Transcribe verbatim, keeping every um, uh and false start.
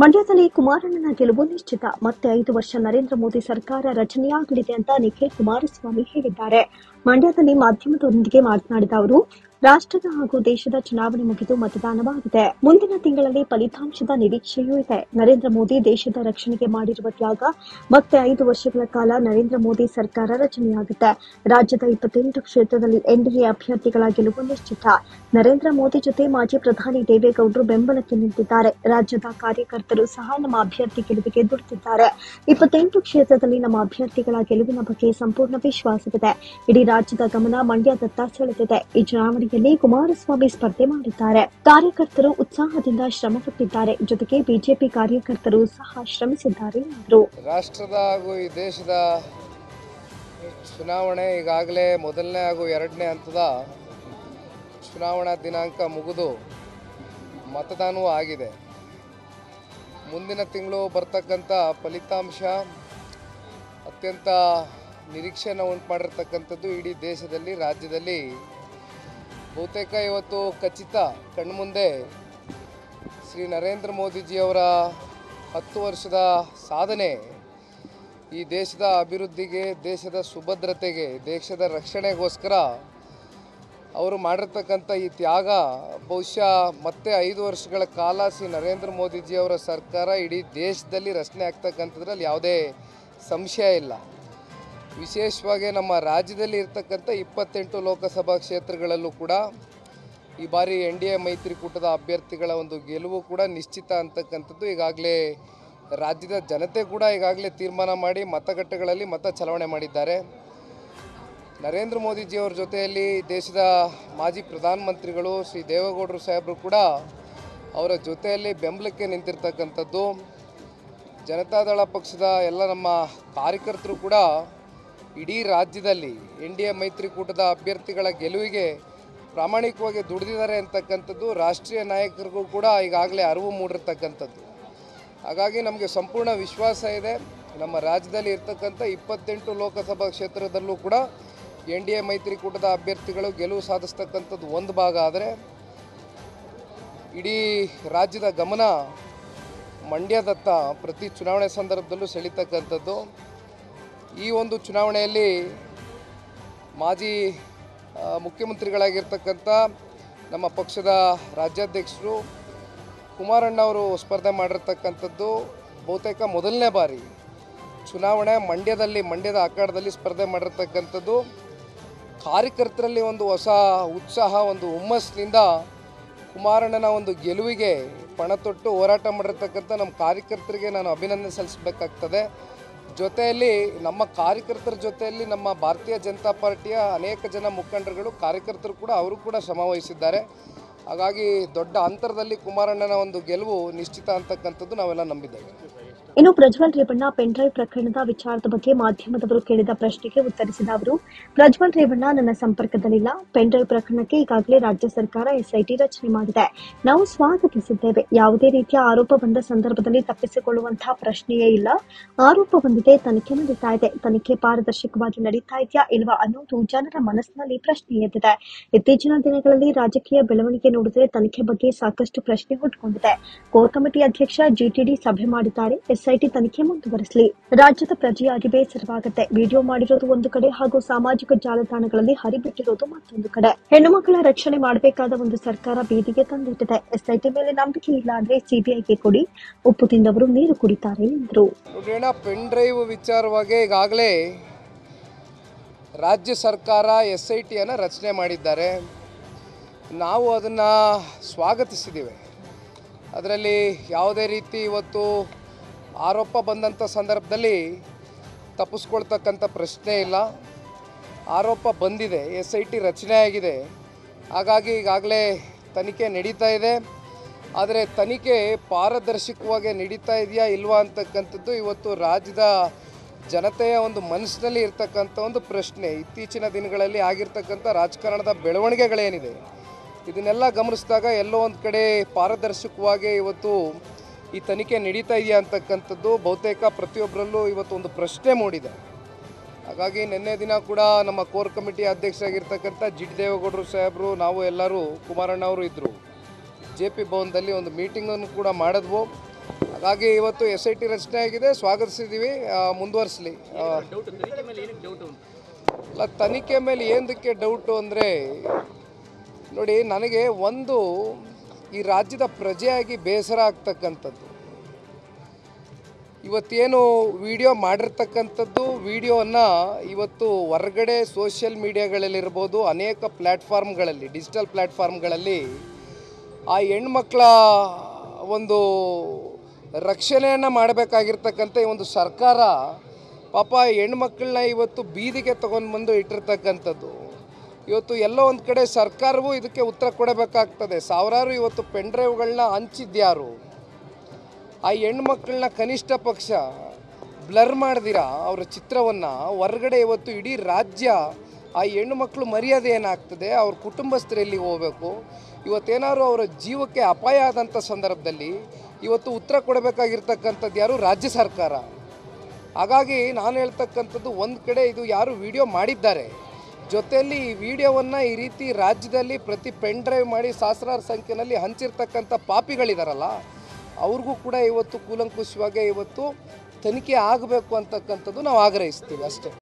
ಮಂಡ್ಯದಲ್ಲಿ ಕುಮಾರಣ್ಣನ ಗೆಲುವು ನಿಶ್ಚಿತ. ಮತ್ತೆ ಐದು ವರ್ಷ ನರೇಂದ್ರ ಮೋದಿ ಸರ್ಕಾರ ರಚನೆಯಾಗಲಿದೆ ಅಂತ ನಿಖಿಲ್ ಕುಮಾರಸ್ವಾಮಿ ಹೇಳಿದ್ದಾರೆ. ಮಂಡ್ಯದಲ್ಲಿ ಮಾಧ್ಯಮದೊಂದಿಗೆ ಮಾತನಾಡಿದ ಅವರು, ರಾಷ್ಟ್ರದ ಹಾಗೂ ದೇಶದ ಚುನಾವಣೆ ಮುಗಿದು ಮತದಾನವಾಗಿದೆ. ಮುಂದಿನ ತಿಂಗಳಲ್ಲಿ ಫಲಿತಾಂಶದ ನಿರೀಕ್ಷೆಯೂ ಇದೆ. ನರೇಂದ್ರ ಮೋದಿ ದೇಶದ ರಕ್ಷಣೆಗೆ ಮಾಡಿರುವ ತ್ಯಾಗ, ಮತ್ತೆ ಐದು ವರ್ಷಗಳ ಕಾಲ ನರೇಂದ್ರ ಮೋದಿ ಸರ್ಕಾರ ರಚನೆಯಾಗುತ್ತೆ. ರಾಜ್ಯದ ಇಪ್ಪತ್ತೆಂಟು ಕ್ಷೇತ್ರದಲ್ಲಿ ಎನ್ಡಿಎ ಅಭ್ಯರ್ಥಿಗಳ ಗೆಲುವು ನಿಶ್ಚಿತ. ನರೇಂದ್ರ ಮೋದಿ ಜೊತೆ ಮಾಜಿ ಪ್ರಧಾನಿ ದೇವೇಗೌಡರು ಬೆಂಬಲಕ್ಕೆ ನಿಂತಿದ್ದಾರೆ. ರಾಜ್ಯದ ಕಾರ್ಯಕರ್ತರು ಸಹ ನಮ್ಮ ಅಭ್ಯರ್ಥಿ ಗೆಲುವಿಗೆ ದುಡಿದಿದ್ದಾರೆ. ಇಪ್ಪತ್ತೆಂಟು ಕ್ಷೇತ್ರದಲ್ಲಿ ನಮ್ಮ ಅಭ್ಯರ್ಥಿಗಳ ಗೆಲುವಿನ ಬಗ್ಗೆ ಸಂಪೂರ್ಣ ವಿಶ್ವಾಸವಿದೆ. ಇಡೀ ರಾಜ್ಯದ ಗಮನ ಮಂಡ್ಯದತ್ತ ಸೆಳೆದಿದೆ. ಈ ಚುನಾವಣೆಯಲ್ಲಿ ಕುಮಾರಸ್ವಾಮಿ ಸ್ಪರ್ಧೆ ಮಾಡಿದ್ದಾರೆ. ಕಾರ್ಯಕರ್ತರು ಉತ್ಸಾಹದಿಂದ ಶ್ರಮಪಟ್ಟಿದ್ದಾರೆ. ಜೊತೆಗೆ ಬಿಜೆಪಿ ಕಾರ್ಯಕರ್ತರು ಸಹ ಶ್ರಮಿಸಿದ್ದಾರೆ ಎಂದರು. ರಾಷ್ಟ್ರದ ಹಾಗೂ ಈ ದೇಶದ ಚುನಾವಣೆ ಈಗಾಗಲೇ ಮೊದಲನೇ ಹಾಗೂ ಎರಡನೇ ಹಂತದ ಚುನಾವಣಾ ದಿನಾಂಕ ಮುಗಿದು ಮತದಾನವೂ ಆಗಿದೆ. ಮುಂದಿನ ತಿಂಗಳು ಬರ್ತಕ್ಕಂಥ ಫಲಿತಾಂಶ ಅತ್ಯಂತ ನಿರೀಕ್ಷೆಯನ್ನು ಉಂಟು ಮಾಡಿರ್ತಕ್ಕಂಥದ್ದು. ಇಡೀ ದೇಶದಲ್ಲಿ, ರಾಜ್ಯದಲ್ಲಿ ಬಹುತೇಕ ಇವತ್ತು ಖಚಿತ ಕಣ್ಮುಂದೆ ಶ್ರೀ ನರೇಂದ್ರ ಮೋದಿಜಿಯವರ ಹತ್ತು ವರ್ಷದ ಸಾಧನೆ ಈ ದೇಶದ ಅಭಿವೃದ್ಧಿಗೆ, ದೇಶದ ಸುಭದ್ರತೆಗೆ, ದೇಶದ ರಕ್ಷಣೆಗೋಸ್ಕರ ಅವರು ಮಾಡಿರ್ತಕ್ಕಂಥ ಈ ತ್ಯಾಗ ಬಹುಶಃ ಮತ್ತೆ ಐದು ವರ್ಷಗಳ ಕಾಲ ಶ್ರೀ ನರೇಂದ್ರ ಮೋದಿಜಿಯವರ ಸರ್ಕಾರ ಇಡೀ ದೇಶದಲ್ಲಿ ರಚನೆ ಆಗ್ತಕ್ಕಂಥದ್ರಲ್ಲಿ ಯಾವುದೇ ಸಂಶಯ ಇಲ್ಲ. ವಿಶೇಷವಾಗಿ ನಮ್ಮ ರಾಜ್ಯದಲ್ಲಿ ಇರ್ತಕ್ಕಂಥ ಇಪ್ಪತ್ತೆಂಟು ಲೋಕಸಭಾ ಕ್ಷೇತ್ರಗಳಲ್ಲೂ ಕೂಡ ಈ ಬಾರಿ ಎನ್ ಡಿ ಎ ಮೈತ್ರಿಕೂಟದ ಅಭ್ಯರ್ಥಿಗಳ ಒಂದು ಗೆಲುವು ಕೂಡ ನಿಶ್ಚಿತ ಅಂತಕ್ಕಂಥದ್ದು ಈಗಾಗಲೇ ರಾಜ್ಯದ ಜನತೆ ಕೂಡ ಈಗಾಗಲೇ ತೀರ್ಮಾನ ಮಾಡಿ ಮತಗಟ್ಟೆಗಳಲ್ಲಿ ಮತ ಚಲಾವಣೆ ಮಾಡಿದ್ದಾರೆ. ನರೇಂದ್ರ ಮೋದಿಜಿಯವರ ಜೊತೆಯಲ್ಲಿ ದೇಶದ ಮಾಜಿ ಪ್ರಧಾನಮಂತ್ರಿಗಳು ಶ್ರೀ ದೇವೇಗೌಡರು ಸಾಹೇಬರು ಕೂಡ ಅವರ ಜೊತೆಯಲ್ಲಿ ಬೆಂಬಲಕ್ಕೆ ನಿಂತಿರ್ತಕ್ಕಂಥದ್ದು. ಜನತಾದಳ ಪಕ್ಷದ ಎಲ್ಲ ನಮ್ಮ ಕಾರ್ಯಕರ್ತರು ಕೂಡ ಇಡೀ ರಾಜ್ಯದಲ್ಲಿ ಎನ್ ಡಿ ಎ ಮೈತ್ರಿಕೂಟದ ಅಭ್ಯರ್ಥಿಗಳ ಗೆಲುವಿಗೆ ಪ್ರಾಮಾಣಿಕವಾಗಿ ದುಡಿದಿದ್ದಾರೆ ಅಂತಕ್ಕಂಥದ್ದು ರಾಷ್ಟ್ರೀಯ ನಾಯಕರಿಗೂ ಕೂಡ ಈಗಾಗಲೇ ಅರಿವು ಮೂಡಿರ್ತಕ್ಕಂಥದ್ದು. ಹಾಗಾಗಿ ನಮಗೆ ಸಂಪೂರ್ಣ ವಿಶ್ವಾಸ ಇದೆ. ನಮ್ಮ ರಾಜ್ಯದಲ್ಲಿ ಇರ್ತಕ್ಕಂಥ ಇಪ್ಪತ್ತೆಂಟು ಲೋಕಸಭಾ ಕ್ಷೇತ್ರದಲ್ಲೂ ಕೂಡ ಎನ್ ಡಿ ಎ ಮೈತ್ರಿಕೂಟದ ಅಭ್ಯರ್ಥಿಗಳು ಗೆಲುವು ಸಾಧಿಸ್ತಕ್ಕಂಥದ್ದು ಒಂದು ಭಾಗ ಆದರೆ, ಇಡೀ ರಾಜ್ಯದ ಗಮನ ಮಂಡ್ಯದತ್ತ ಪ್ರತಿ ಚುನಾವಣೆ ಸಂದರ್ಭದಲ್ಲೂ ಸೆಳೀತಕ್ಕಂಥದ್ದು. ಈ ಒಂದು ಚುನಾವಣೆಯಲ್ಲಿ ಮಾಜಿ ಮುಖ್ಯಮಂತ್ರಿಗಳಾಗಿರ್ತಕ್ಕಂಥ ನಮ್ಮ ಪಕ್ಷದ ರಾಜ್ಯಾಧ್ಯಕ್ಷರು ಕುಮಾರಣ್ಣ ಅವರು ಸ್ಪರ್ಧೆ ಮಾಡಿರ್ತಕ್ಕಂಥದ್ದು ಬಹುತೇಕ ಮೊದಲನೇ ಬಾರಿ ಚುನಾವಣೆ ಮಂಡ್ಯದಲ್ಲಿ ಮಂಡ್ಯದ ಅಖಾಡದಲ್ಲಿ ಸ್ಪರ್ಧೆ ಮಾಡಿರ್ತಕ್ಕಂಥದ್ದು. ಕಾರ್ಯಕರ್ತರಲ್ಲಿ ಒಂದು ಹೊಸ ಉತ್ಸಾಹ, ಒಂದು ಹುಮ್ಮಸ್ಸಿನಿಂದ ಕುಮಾರಣ್ಣನ ಒಂದು ಗೆಲುವಿಗೆ ಪಣತೊಟ್ಟು ಹೋರಾಟ ಮಾಡಿರ್ತಕ್ಕಂಥ ನಮ್ಮ ಕಾರ್ಯಕರ್ತರಿಗೆ ನಾನು ಅಭಿನಂದನೆ ಸಲ್ಲಿಸಬೇಕಾಗ್ತದೆ. ಜೊತೆಯಲ್ಲಿ ನಮ್ಮ ಕಾರ್ಯಕರ್ತರ ಜೊತೆಯಲ್ಲಿ ನಮ್ಮ ಭಾರತೀಯ ಜನತಾ ಪಾರ್ಟಿಯ ಅನೇಕ ಜನ ಮುಖಂಡರುಗಳು, ಕಾರ್ಯಕರ್ತರು ಕೂಡ ಅವರು ಕೂಡ ಶ್ರಮ ವಹಿಸಿದ್ದಾರೆ. ಹಾಗಾಗಿ ದೊಡ್ಡ ಅಂತರದಲ್ಲಿ ಕುಮಾರಣ್ಣನ ಒಂದು ಗೆಲುವು ನಿಶ್ಚಿತ ಅಂತಕ್ಕಂಥದ್ದು ನಾವೆಲ್ಲ ನಂಬಿದ್ದೇವೆ. ಇನ್ನು ಪ್ರಜ್ವಲ್ ರೇವಣ್ಣ ಪೆನ್ಡ್ರೈವ್ ಪ್ರಕರಣದ ವಿಚಾರದ ಬಗ್ಗೆ ಮಾಧ್ಯಮದವರು ಕೇಳಿದ ಪ್ರಶ್ನೆಗೆ ಉತ್ತರಿಸಿದ ಅವರು, ಪ್ರಜ್ವಲ್ ರೇವಣ್ಣ ನನ್ನ ಸಂಪರ್ಕದಲ್ಲಿಲ್ಲ. ಪೆನ್ಡ್ರೈವ್ ಪ್ರಕರಣಕ್ಕೆ ಈಗಾಗಲೇ ರಾಜ್ಯ ಸರ್ಕಾರ ಎಸ್ಐಟಿ ರಚನೆ ಮಾಡಿದೆ. ನಾವು ಸ್ವಾಗತಿಸಿದ್ದೇವೆ. ಯಾವುದೇ ರೀತಿಯ ಆರೋಪ ಬಂದ ಸಂದರ್ಭದಲ್ಲಿ ತಪ್ಪಿಸಿಕೊಳ್ಳುವಂತಹ ಪ್ರಶ್ನೆಯೇ ಇಲ್ಲ. ಆರೋಪ ಬಂದಿದೆ, ತನಿಖೆ ನಡೀತಾ ಇದೆ. ತನಿಖೆ ಪಾರದರ್ಶಕವಾಗಿ ನಡೀತಾ ಇದೆಯಾ ಇಲ್ವಾ ಅನ್ನೋದು ಜನರ ಮನಸ್ಸಿನಲ್ಲಿ ಪ್ರಶ್ನೆ ಎದ್ದಿದೆ. ಇತ್ತೀಚಿನ ದಿನಗಳಲ್ಲಿ ರಾಜಕೀಯ ಬೆಳವಣಿಗೆ ನೋಡಿದ್ರೆ ತನಿಖೆ ಬಗ್ಗೆ ಸಾಕಷ್ಟು ಪ್ರಶ್ನೆ ಹುಟ್ಟುಕೊಂಡಿದೆ. ಕೋರ್ ಕಮಿಟಿ ಅಧ್ಯಕ್ಷ ಜಿಟಿಡಿ ಸಭೆ ಮಾಡಿದ್ದಾರೆ. ಎಸ್ಐಟಿ ತನಿಖೆ ಮುಂದುವರೆಸಲಿ. ರಾಜ್ಯದ ಪ್ರಜೆಯಾಗಿ ಬೇಸರವಾಗುತ್ತೆ. ವಿಡಿಯೋ ಮಾಡಿರೋದು ಒಂದು ಕಡೆ ಹಾಗೂ ಸಾಮಾಜಿಕ ಜಾಲತಾಣಗಳಲ್ಲಿ ಹರಿಬಿಟ್ಟಿರೋದು ಮತ್ತೊಂದು ಕಡೆ. ಹೆಣ್ಣು ಮಕ್ಕಳ ರಕ್ಷಣೆ ಮಾಡಬೇಕಾದ ಒಂದು ಸರ್ಕಾರ ಬೀದಿಗೆ ತಂದಿಟ್ಟಿದೆ. ಎಸ್ಐಟಿ ಮೇಲೆ ನಂಬಿಕೆ ಇಲ್ಲ ಅಂದ್ರೆ ಸಿಬಿಐಗೆ ಕೊಡಿ. ಉಪ್ಪು ತಿಂದವರು ನೀರು ಕುಡಿತಾರೆ ಎಂದರು. ಪೆನ್ ಡ್ರೈವ್ ವಿಚಾರವಾಗಿ ಈಗಾಗಲೇ ರಾಜ್ಯ ಸರ್ಕಾರ ಎಸ್ಐಟಿಯನ್ನು ರಚನೆ ಮಾಡಿದ್ದಾರೆ. ನಾವು ಅದನ್ನು ಸ್ವಾಗತಿಸಿದ್ದೇವೆ. ಅದರಲ್ಲಿ ಯಾವುದೇ ರೀತಿ ಇವತ್ತು ಆರೋಪ ಬಂದಂಥ ಸಂದರ್ಭದಲ್ಲಿ ತಪ್ಪಿಸ್ಕೊಳ್ತಕ್ಕಂಥ ಪ್ರಶ್ನೆ ಇಲ್ಲ. ಆರೋಪ ಬಂದಿದೆ, ಎಸ್ ಐ ಟಿ ರಚನೆ ಆಗಿದೆ. ಹಾಗಾಗಿ ಈಗಾಗಲೇ ತನಿಖೆ ನಡೀತಾ ಇದೆ. ಆದರೆ ತನಿಖೆ ಪಾರದರ್ಶಕವಾಗಿ ನಡೀತಾ ಇದೆಯಾ ಇಲ್ವಾ ಅಂತಕ್ಕಂಥದ್ದು ಇವತ್ತು ರಾಜ್ಯದ ಜನತೆಯ ಒಂದು ಮನಸ್ಸಿನಲ್ಲಿ ಇರ್ತಕ್ಕಂಥ ಒಂದು ಪ್ರಶ್ನೆ. ಇತ್ತೀಚಿನ ದಿನಗಳಲ್ಲಿ ಆಗಿರ್ತಕ್ಕಂಥ ರಾಜಕಾರಣದ ಬೆಳವಣಿಗೆಗಳೇನಿದೆ ಇದನ್ನೆಲ್ಲ ಗಮನಿಸಿದಾಗ ಎಲ್ಲೋ ಒಂದು ಕಡೆ ಪಾರದರ್ಶಕವಾಗಿ ಇವತ್ತು ಈ ತನಿಖೆ ನಡೀತಾ ಇದೆಯಾ ಅಂತಕ್ಕಂಥದ್ದು ಬಹುತೇಕ ಪ್ರತಿಯೊಬ್ಬರಲ್ಲೂ ಇವತ್ತು ಒಂದು ಪ್ರಶ್ನೆ ಮೂಡಿದೆ. ಹಾಗಾಗಿ ನಿನ್ನೆ ದಿನ ಕೂಡ ನಮ್ಮ ಕೋರ್ ಕಮಿಟಿ ಅಧ್ಯಕ್ಷರಾಗಿರ್ತಕ್ಕಂಥ ಜಿ ಟಿ ದೇವೇಗೌಡರು ಸಾಹೇಬರು, ನಾವು ಎಲ್ಲರೂ, ಕುಮಾರಣ್ಣ ಅವರು ಇದ್ದರು, ಜೆ ಪಿ ಭವನದಲ್ಲಿ ಒಂದು ಮೀಟಿಂಗನ್ನು ಕೂಡ ಮಾಡಿದ್ವು. ಹಾಗಾಗಿ ಇವತ್ತು ಎಸ್ ಐ ಟಿ ರಚನೆ ಆಗಿದೆ, ಸ್ವಾಗತಿಸಿದ್ದೀವಿ, ಮುಂದುವರಿಸಲಿ. ಅಲ್ಲ, ತನಿಖೆ ಮೇಲೆ ಏನಕ್ಕೆ ಡೌಟು ಅಂದರೆ ನೋಡಿ, ನನಗೆ ಒಂದು ಈ ರಾಜ್ಯದ ಪ್ರಜೆಯಾಗಿ ಬೇಸರ ಆಗ್ತಕ್ಕಂಥದ್ದು, ಇವತ್ತೇನು ವಿಡಿಯೋ ಮಾಡಿರ್ತಕ್ಕಂಥದ್ದು ವಿಡಿಯೋವನ್ನು ಇವತ್ತು ಹೊರಗಡೆ ಸೋಷಿಯಲ್ ಮೀಡಿಯಾಗಳಲ್ಲಿರ್ಬೋದು, ಅನೇಕ ಪ್ಲ್ಯಾಟ್ಫಾರ್ಮ್ಗಳಲ್ಲಿ, ಡಿಜಿಟಲ್ ಪ್ಲ್ಯಾಟ್ಫಾರ್ಮ್ಗಳಲ್ಲಿ ಆ ಹೆಣ್ಮಕ್ಳ ಒಂದು ರಕ್ಷಣೆಯನ್ನು ಮಾಡಬೇಕಾಗಿರ್ತಕ್ಕಂಥ ಈ ಒಂದು ಸರ್ಕಾರ ಪಾಪ ಹೆಣ್ಮಕ್ಳನ್ನ ಇವತ್ತು ಬೀದಿಗೆ ತೊಗೊಂಡು ಬಂದು ಇಟ್ಟಿರ್ತಕ್ಕಂಥದ್ದು. ಇವತ್ತು ಎಲ್ಲೋ ಒಂದು ಕಡೆ ಸರ್ಕಾರವೂ ಇದಕ್ಕೆ ಉತ್ತರ ಕೊಡಬೇಕಾಗ್ತದೆ. ಸಾವಿರಾರು ಇವತ್ತು ಪೆನ್ ಡ್ರೈವ್ಗಳನ್ನ ಹಂಚಿದ್ಯಾರು? ಆ ಹೆಣ್ಮಕ್ಳನ್ನ ಕನಿಷ್ಠ ಪಕ್ಷ ಬ್ಲರ್ ಮಾಡ್ದಿರಾ ಅವರ ಚಿತ್ರವನ್ನು ಹೊರಗಡೆ ಇವತ್ತು ಇಡೀ ರಾಜ್ಯ ಆ ಹೆಣ್ಣು ಮಕ್ಕಳು ಮರ್ಯಾದೆ ಏನಾಗ್ತದೆ, ಅವ್ರ ಕುಟುಂಬಸ್ಥರಲ್ಲಿ ಹೋಗಬೇಕು. ಇವತ್ತೇನಾದ್ರು ಅವರ ಜೀವಕ್ಕೆ ಅಪಾಯ ಆದಂಥ ಸಂದರ್ಭದಲ್ಲಿ ಇವತ್ತು ಉತ್ತರ ಕೊಡಬೇಕಾಗಿರ್ತಕ್ಕಂಥದ್ದು ಯಾರು? ರಾಜ್ಯ ಸರ್ಕಾರ. ಹಾಗಾಗಿ ನಾನು ಹೇಳ್ತಕ್ಕಂಥದ್ದು, ಒಂದು ಕಡೆ ಇದು ಯಾರು ವಿಡಿಯೋ ಮಾಡಿದ್ದಾರೆ, ಜೊತೆಯಲ್ಲಿ ಈ ವಿಡಿಯೋವನ್ನು ಈ ರೀತಿ ರಾಜ್ಯದಲ್ಲಿ ಪ್ರತಿ ಪೆನ್ ಡ್ರೈವ್ ಮಾಡಿ ಸಹಸ್ರಾರು ಸಂಖ್ಯೆಯಲ್ಲಿ ಹಂಚಿರ್ತಕ್ಕಂಥ ಪಾಪಿಗಳಿದಾರಲ್ಲ, ಅವ್ರಿಗೂ ಕೂಡ ಇವತ್ತು ಕೂಲಂಕುಷವಾಗಿ ಇವತ್ತು ತನಿಖೆ ಆಗಬೇಕು ಅಂತಕ್ಕಂಥದ್ದು ನಾವು ಆಗ್ರಹಿಸ್ತೀವಿ ಅಷ್ಟೇ.